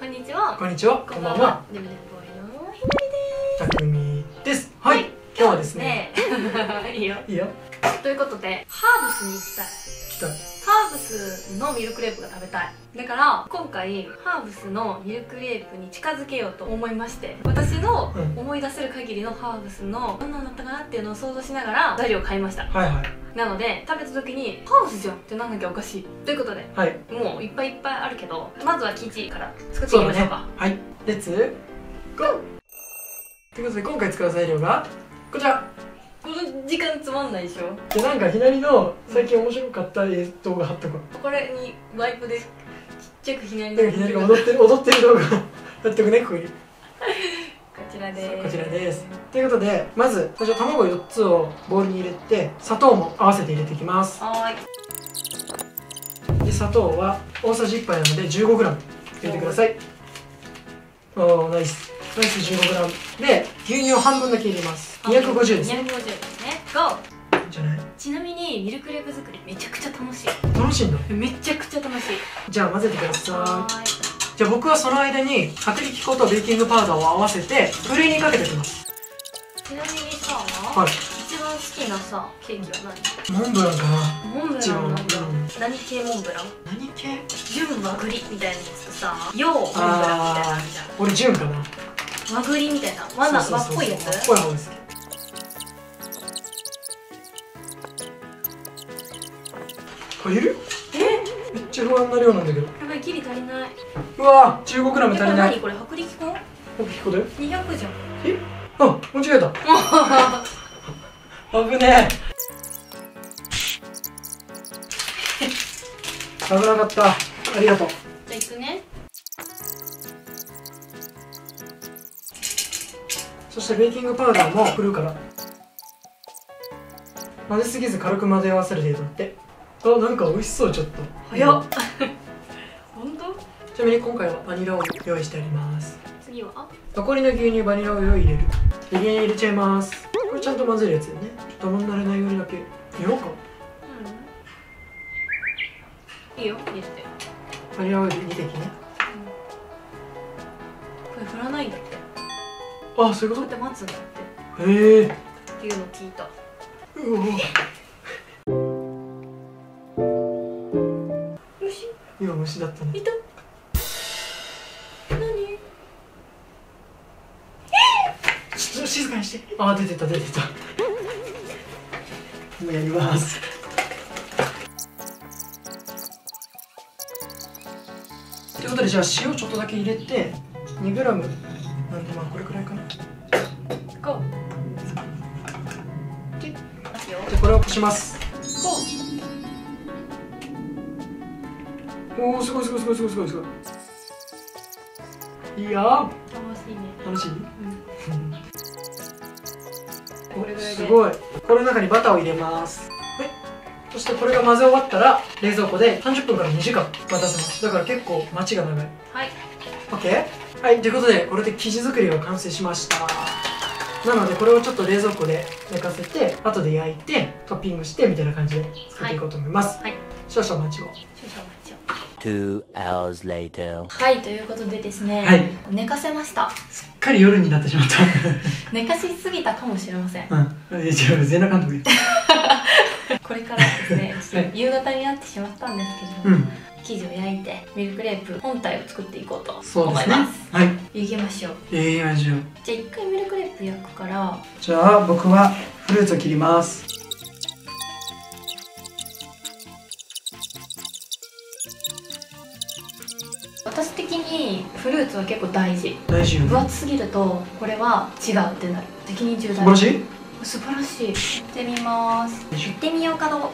んにちは。 こんにちは。こんばんは。 デブデブボーイのひなりです。 たくみです。はい。今日はですね。 いいよ。 いいよ。 ということで、ハーブスに行きたい。 来た。 ハーブスのミルクレープが食べたい。だから今回ハーブスのミルクレープに近づけようと思いまして、私の思い出せる限りのハーブスのどんなのだったかなっていうのを想像しながら材料を買いました。 はいはい。 なので食べた時にハーブスじゃんってなんなきゃおかしいということで、 はい、 もういっぱいいっぱいあるけど、まずは生地から作っていきましょうか。 はい、レッツゴー。ということで今回使う材料がこちら。 この時間つまんないでしょ。 じゃあなんかひなりの最近面白かった映像があったかこれにワイプでちっちゃくひなりのひなりが踊ってる動画やってくね、ここに。こちらです。 こちらです。ということでまず最初卵4つをボウルに入れて、砂糖も合わせて入れていきます。 はい。 で砂糖は大さじ1杯なので 15g 入れてください。おー、ナイスナイス。 15g で牛乳を半分だけ入れます。250です。 250ですね。ゴー。 いいんじゃない？ ちなみにミルクレープ作りめちゃくちゃ楽しい。 楽しいんだ。 めちゃくちゃ楽しい。 じゃあ混ぜてください。 はじゃあ僕はその間に薄力粉とベーキングパウダーを合わせてふるいにかけておきます。 ちなみにさ、 はい、 一番好きなさケーキは何？モンブランかな。 モンブランなんだ。何系モンブラン？ 何系？ 純和栗みたいなやつとさ、洋モンブランみたいなのあるじゃん。 俺純かな。 和栗みたいな和っぽいやつ。 和っぽい方です。これいる？めっちゃ不安な量なんだけど。 やばい、ギリ足りない。 うわー、15g 足りない。 何これ、薄力粉薄力粉だよ。 200じゃん。 あ、間違えた。危ねえ。危なかった。ありがとう。 じゃあいくね。 そしてベーキングパウダーも振るから混ぜすぎず軽く混ぜ合わせる程度だって。あ、なんか美味しそう。ちょっと早っ。本当？ ちなみに今回はバニラを用意してあります。 次は残りの牛乳、バニラを入れる。で、入れちゃいます。これちゃんと混ぜるやつよね。ちょっと慣れないようにだけ入れようか。 いいよ、入れて。 バニラオイル2滴ね。 これ振らないんだって。 あ、そういうここうやって待つんだって。 と？へえ。 っていうのを聞いた。 うお。 虫？ 今虫だったね。 いた。何？ ちょっと静かにして。あ、出てた出てた。今やります。ということで、じゃあ塩ちょっとだけ入れて 2g なんで、まあこれくらいかな。 ゴー。 じゃあこれをこします。 ゴー。 おお、すごいすごいすごいすごいすごいすごい。いいよ。 楽しいね。 楽しい？ これぐらいで。 すごい。これの中にバターを入れます。はい。そしてこれが混ぜ終わったら冷蔵庫で30分から2時間待たせます。だから結構待ちが長い。 はい。 OK？ はい、ということでこれで生地作りが完成しました。なのでこれをちょっと冷蔵庫で寝かせて、後で焼いてトッピングしてみたいな感じで作っていこうと思います。 はい。 少々お待ちを。 少々お待ちを。 2 hours later。 はい、ということでですね、 はい、 寝かせました。 すっかり夜になってしまった。 寝かしすぎたかもしれません。 うん、違う、全裸監督。 これからですね、ちょっと夕方になってしまったんですけど、生地を焼いてミルクレープ本体を作っていこうと思います。 はい、 行きましょう。 行きましょう。 じゃあ一回ミルクレープ焼くから、 じゃあ僕はフルーツを切ります。 私的にフルーツは結構大事。 大事よね。 分厚すぎるとこれは違うってなる。責任重大。 素晴らしい。 素晴らしい。行ってみます。行ってみようかの。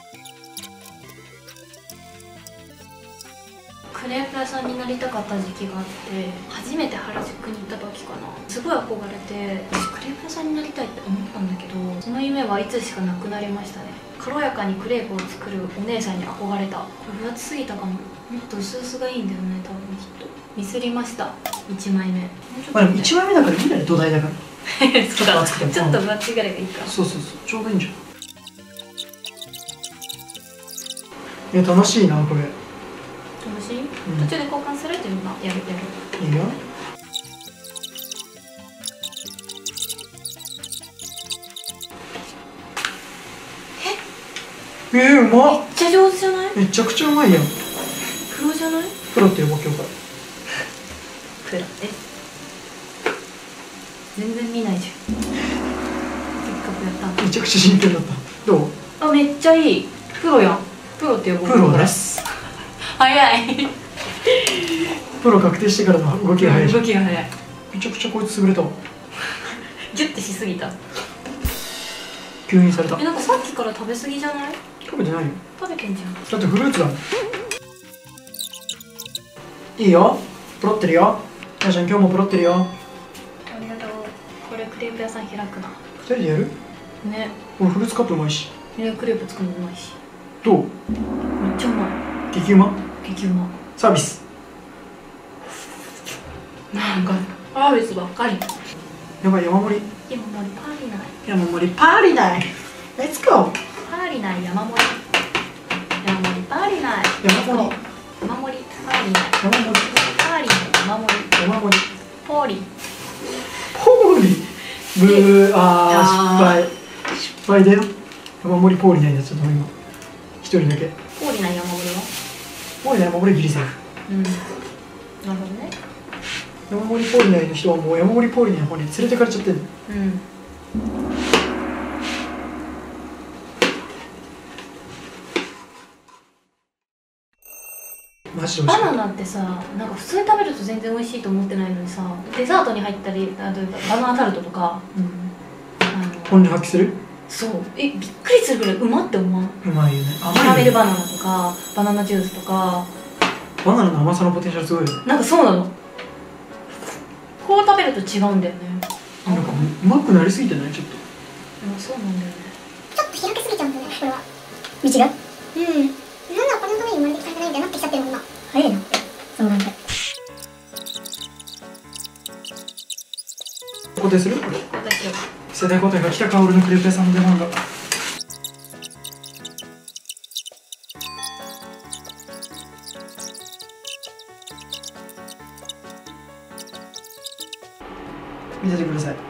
クレープ屋さんになりたかった時期があって、初めて原宿に行った時かな、すごい憧れて、私クレープ屋さんになりたいって思ったんだけど、その夢はいつしかなくなりましたね。軽やかにクレープを作るお姉さんに憧れた。これ分厚すぎたかも。もっと薄々がいいんだよね、多分きっと。ミスりました。1枚目。 まあでも1枚目だからいいんだね、土台だから。 そうだ、ちょっと分厚いぐらいがいいか。 そうそうそう、ちょうどいいんじゃん。楽しいなこれ。 楽し途中で交換するっていうのがやる。 いいよ。うまっ。 めっちゃ上手じゃない？ めちゃくちゃうまいやん。 プロじゃない？ プロって呼ぼう今日から。 プロ全然見ないじゃん。せっかくやったの。 めちゃくちゃ真剣だった。どう？ あ、めっちゃいい。プロやん。プロって呼ぼう。 プロです。 早い。 プロ確定してからの動きが早いじゃん。 動きが早い。 めちゃくちゃこいつ優れたわ。 ギュッてしすぎた。 吸引された。 なんかさっきから食べ過ぎじゃない？ 食べてないよ。 食べてんじゃん。 だってフルーツだもん。いいよ。プロってるよ。やーちゃん今日もプロってるよ。 ありがとう。これクレープ屋さん開くな。 二人でやる？ ね。 俺フルーツカップうまいし。 クレープ作るのうまいし。 どう？ めっちゃうまい。 激うま？ 激うま。 サービス。 なんかサービスばっかり。 やばい、山盛り。 山盛りパーリナイ。 山盛りパーリナイ。レッツゴー。 パーリナイ山盛り。山盛りパーリナイ。 山盛り。 山盛りパーリナイ。 山盛り。 パーリナイ山盛り。 山盛り。 ポーリ。 ポーリ。ブー。失敗だよ。山盛りポーリナイになっちゃった今。一人だけ。 ポーリナイ山盛りは？ ポーリナイ山盛りギリセーフ。 なるほどね。 山盛りポーリナイの人はもう山盛りポーリナイの方に連れてかれちゃってる。マジで美味しい。 バナナってさ、なんか普通に食べると全然美味しいと思ってないのにさ、デザートに入ったり、例えばバナナタルトとか、 本領発揮する？ そう、びっくりするぐらいうまって思わん？ うまいよね。 キャラメルバナナとかバナナジュースとか。 バナナの甘さのポテンシャルすごいよね。 なんかそうなの。こう食べると違うんだよね。 なんかうまくなりすぎてない？ちょっと。 そうなんだよね。 ちょっと開けすぎちゃうんだよね、これは。道が？なんだ、このために生まれてきたんじゃないんだよなってきちゃってるもん今。早いなって、その段階。 固定する？これ。 これだけは。 世代交代が来たか、俺のクレープ屋さんの出番が。見ててください。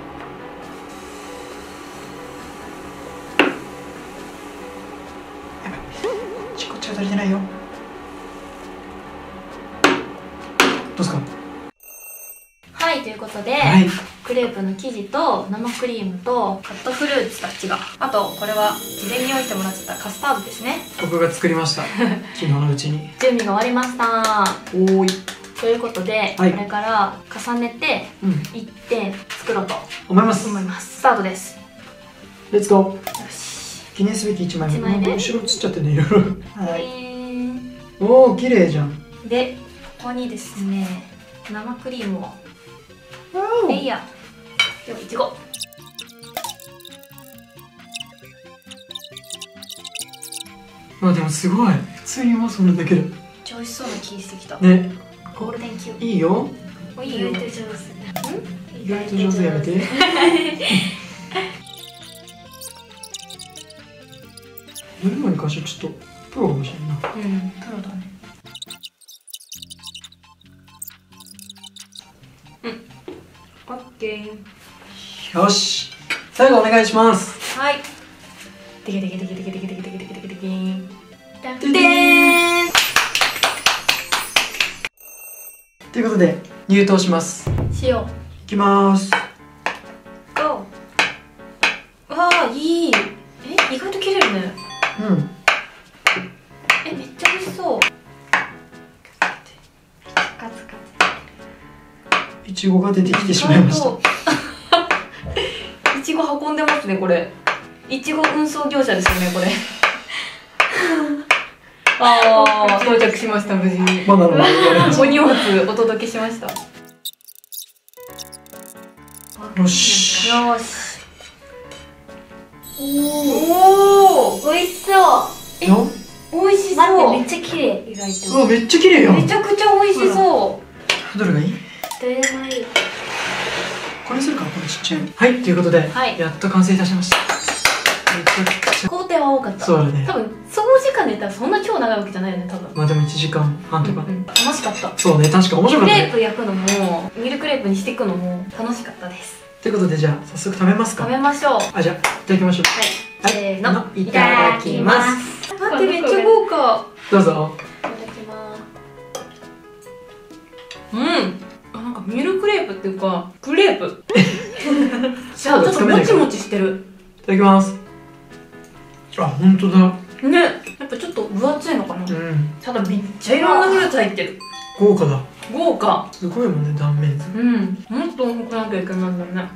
やばい、こっちが足りてないよ。どうですか？ はい、ということで、 はい、 クレープの生地と生クリームとカットフルーツたちが、あとこれは事前に用意してもらってたカスタードですね。 僕が作りました。昨日のうちに。 準備が終わりました。 おーい。 ということで、 はい、 これから重ねて1点作ろうと思います。 スタートです。 レッツゴー。 よし。 記念すべき1枚目。 1枚目。 後ろ映っちゃってね、いろいろ。はい。おお、綺麗じゃん。 で、ここにですね、生クリームを。でいいや。では、いちご。 あ、でもすごい。普通にうまそうなんだけど。 めっちゃ美味しそうな気してきた。 ね。 ゴールデンキューブ。 いいよ。 いいよ。 意外と上手。 意外と上手やめて。どれもに関してはちょっとプロかもしれんな。 プロだね。オッケー。 よし。最後お願いします。 はい。テケテケテケテケテケテケテケテケテケテケン。 ででーん。 ということで入刀します。 しよう。 いきます。 ゴー。わあ、いい。意外と切れるね。 うん。 めっちゃ美味しそう。カツカツ。 いちごが出てきてしまいました。 いちご運んでますね、これ。いちご運送業者ですよね、これ。ああ、到着しました、無事に。 バナナのお荷物お届けしました。 よし。 よし。 おお、美味しそう。 よ。 美味しそう。 待って、めっちゃ綺麗。意外と。 うわ、めっちゃ綺麗よ。 めちゃくちゃ美味しそう。 どれがいい？ どれでもいい。 これするか、このちっちゃいの。はい、ということで、 はい、 やっと完成いたしました。 ちゃくちゃ工程は多かった。 そうだね。 多分総時間で言ったらそんな超長いわけじゃないよね、多分。 まあでも1時間半とか、 楽しかった。 そうね、確か面白かクったね。 レープ焼くのもミルクレープにしていくのも楽しかったです。 ということでじゃあ早速食べますか。 食べましょう。 あ、じゃあいただきましょう。 はい、せーの、 いただきます。 待って、めっちゃ豪華。 どうぞ。 いただきます。あ、なんかミルクレープっていうかクレープちょっともちもちしてる。 いただきます。あ、本当だね、やっぱちょっと分厚いのかな。 うん、 ただめっちゃいろんなフルーツ入ってる。 豪華だ。 豪華。 すごいもんね、断面図。 もっと重くなきゃいけないんだね。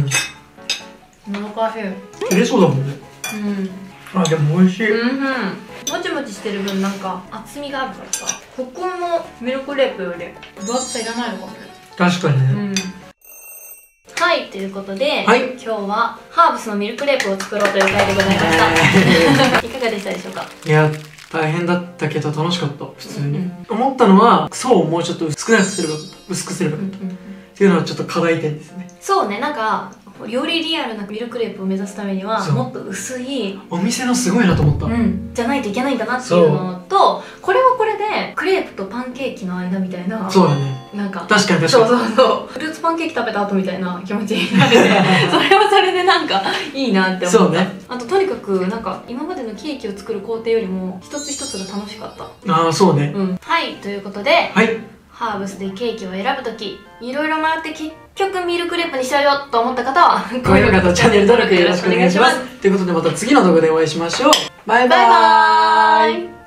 難しい。 切れそうだもんね。あ、でも美味しい。 もちもちしてる分なんか厚みがあるからさ、ここのミルクレープより分厚さいらないのかもね。 確かにね。 はい、ということで、 はい、 今日はハーブスのミルクレープを作ろうという回でございました。いかがでしたでしょうか。いや、大変だったけど楽しかった。普通に、思ったのは層をもうちょっと薄くすればよかった、薄くすればよかった、っていうのはちょっと課題点ですね。そうね、なんかよりリアルなミルクレープを目指すためにはもっと薄いお店のすごいなと思った、 じゃないといけないんだなっていうのと、これはこれでクレープとパンケーキの間みたいな、 そうだね、 なんか確かにそうフルーツパンケーキ食べた後みたいな気持ちになれてそれはそれでなんかいいなって思った。そうね。あととにかくなんか今までのケーキを作る工程よりも一つ一つが楽しかった。 ああ、そうね。 はい、ということで、 はい、 ハーブスでケーキを選ぶときいろいろ迷って結局ミルクレープにしちゃうよと思った方は高評価とチャンネル登録よろしくお願いします。ということでまた次の動画でお会いしましょう。バイバーイ。